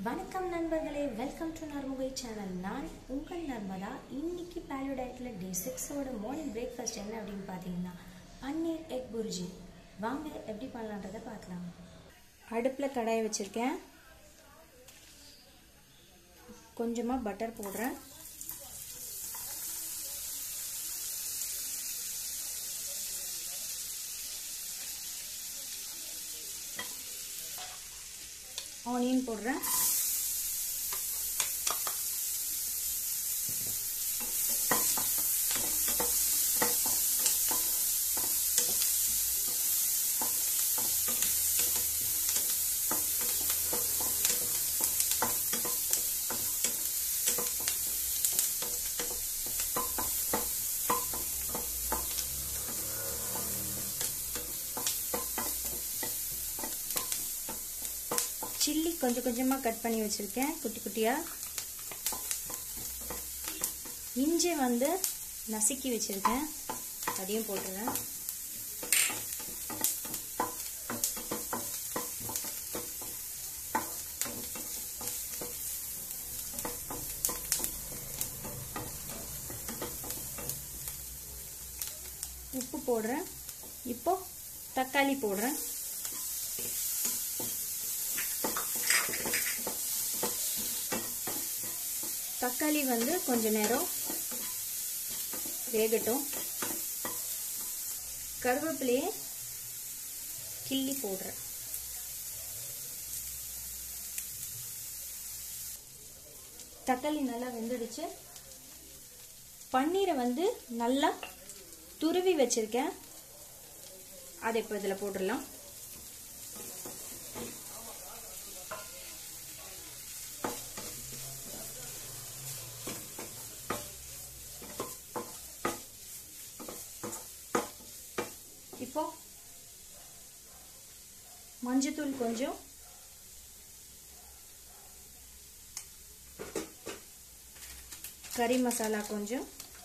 வணக்கம் நண்பர்களே, welcome to நர்முகை channel. நான் உங்கள் நர்மதா. இன்னைக்கு பேலியோ டயட்ல டே 6ஓட மார்னிங் பிரேக்ஃபாஸ்ட் என்ன அப்படின்னு பார்த்தீங்கன்னா பன்னீர் எக் புர்ஜி. வாங்க எப்படி பண்ணலான்றதை பார்க்கலாம். அடுப்பில் கடாயை வச்சுருக்கேன். கொஞ்சமாக பட்டர் போடுறேன். ஆனியன் போடுறேன். சில்லி கொஞ்சம் கொஞ்சமாக கட் பண்ணி வச்சுருக்கேன் குட்டி குட்டியாக. இஞ்சி நசுக்கி வச்சுருக்கேன், அதையும் போட்டுறேன். உப்பு போடுறேன். இப்போ தக்காளி போடுறேன். தக்காளி கொஞ்ச நேரம் வேகட்டும். கருவேப்பிலையே கிள்ளி போடுறேன். தக்காளி நல்லா வெந்துடுச்சு. பன்னீரை நல்லா துருவி வச்சிருக்கேன், அதை இப்போ இதில் போட்டுடலாம். இப்போ மஞ்சத்தூள் கொஞ்சம், கறி மசாலா கொஞ்சம்,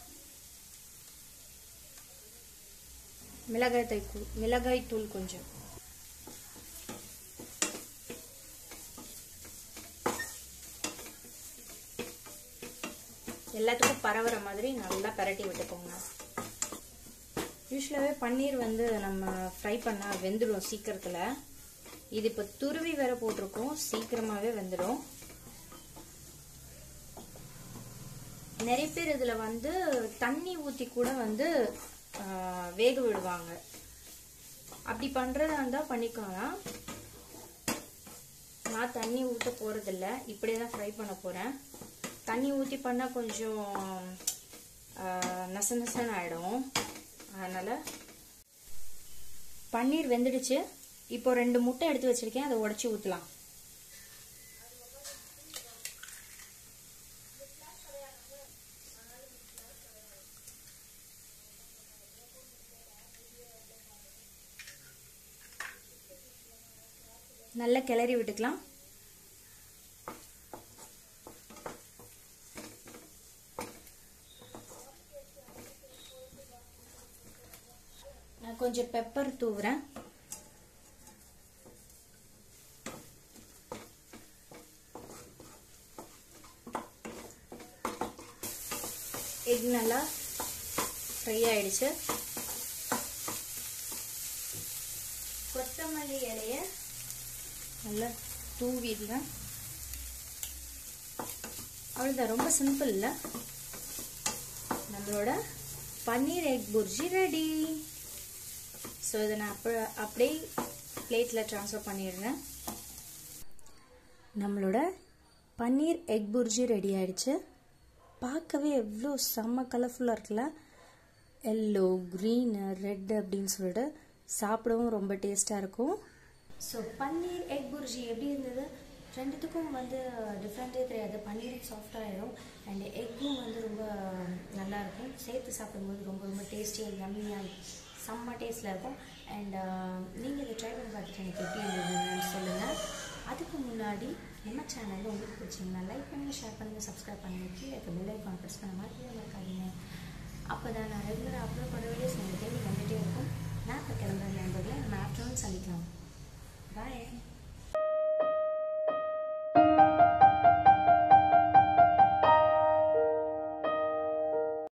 மிளகாய் தூள் கொஞ்சம். எல்லாத்துக்கும் பரவுற மாதிரி நல்லா பரட்டி விட்டுக்கோங்க. யூஸ்வலாகவே பன்னீர் நம்ம ஃப்ரை பண்ணால் வெந்துடும் சீக்கிரத்தில். இது இப்போ துருவி வேற போட்டிருக்கோம், சீக்கிரமாகவே வெந்துடும். நிறைய பேர் இதில் தண்ணி ஊற்றி கூட வேக விடுவாங்க. அப்படி பண்ணுறதா இருந்தால் பண்ணிக்கலாம். நான் தண்ணி ஊற்ற போகிறதில்ல, இப்படியே தான் ஃப்ரை பண்ண போகிறேன். தண்ணி ஊற்றி பண்ணால் கொஞ்சம் நச நசன்னு ஆகிடும். அதனால பன்னீர் வெந்துடுச்சு. இப்போ 2 முட்டை எடுத்து வச்சிருக்கேன், அதை உடைச்சி ஊற்றலாம். நல்லா கிளறி விட்டுக்கலாம். நான் கொஞ்சம் பெப்பர் தூவுறேன். எக் நல்லா ஃப்ரை ஆயிடுச்சு. கொத்தமல்லி இலைய நல்லா தூவிடுறேன். அவ்வளோதான், ரொம்ப சிம்பிள் இல்லை. நம்மளோட paneer egg bhurji ready. So இதை நான் அப்படியே பிளேட்டில் ட்ரான்ஸ்ஃபர் பண்ணிடுறேன். நம்மளோட பன்னீர் எக் புர்ஜி ரெடி ஆயிடுச்சு. பார்க்கவே எவ்வளோ செம்ம கலர்ஃபுல்லாக இருக்குல்ல. எல்லோ, க்ரீன், ரெட் அப்படின்னு சொல்லிட்டு சாப்பிடவும் ரொம்ப டேஸ்ட்டாக இருக்கும். ஸோ பன்னீர் எக் புர்ஜி எப்படி இருந்தது? ரெண்டுத்துக்கும் டிஃப்ரெண்ட்டே தெரியாது. பன்னீரும் சாஃப்டாகிடும் அண்ட் எக்கும் ரொம்ப நல்லாயிருக்கும். சேர்த்து சாப்பிடும்போது ரொம்ப ரொம்ப டேஸ்டியாக யம்மியாக செம்ம டேஸ்ட்டில் இருக்கும். அண்ட் நீங்கள் இதை ட்ரை பண்ணி பார்த்துட்டு எனக்கு எப்படி இருந்ததுன்னு சொல்லுங்கள். அதுக்கு முன்னாடி நம்ம சேனலில் உங்களுக்கு பிடிச்சிங்கன்னா லைக் பண்ணுங்கள், ஷேர் பண்ணுங்கள், சப்ஸ்கிரைப் பண்ணுங்கள். கீழே இருக்க பெல் ஐக்கான் ப்ரெஸ் பண்ண மாதிரி இருக்காதீங்க. அப்போ தான் நான் ரெகுலராக அப்லோட் பண்ணுற வீடியோஸ் உங்களுக்கு தேடி வந்துகிட்டே இருக்கும். நான் இப்போ கிளம்புற நண்பர்களை நம்ம ஆஃப்டர்நூன் சந்திக்கலாம். Bye.